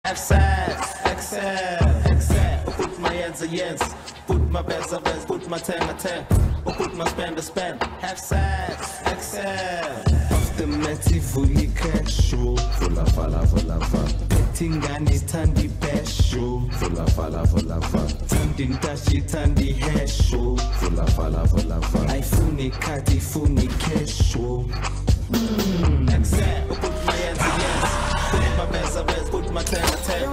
have sex, excel, put my hands a yes, put my best a best, put my ten a ten, put my spend a spend, have sex, excel. Aftermath fully cash show, vola Tingani tandi besho, vola Tandin tashi tandi hesho, vola I funi kati funi kesho. Excel, put my hands a yes, put my best a best, put my ten a ten.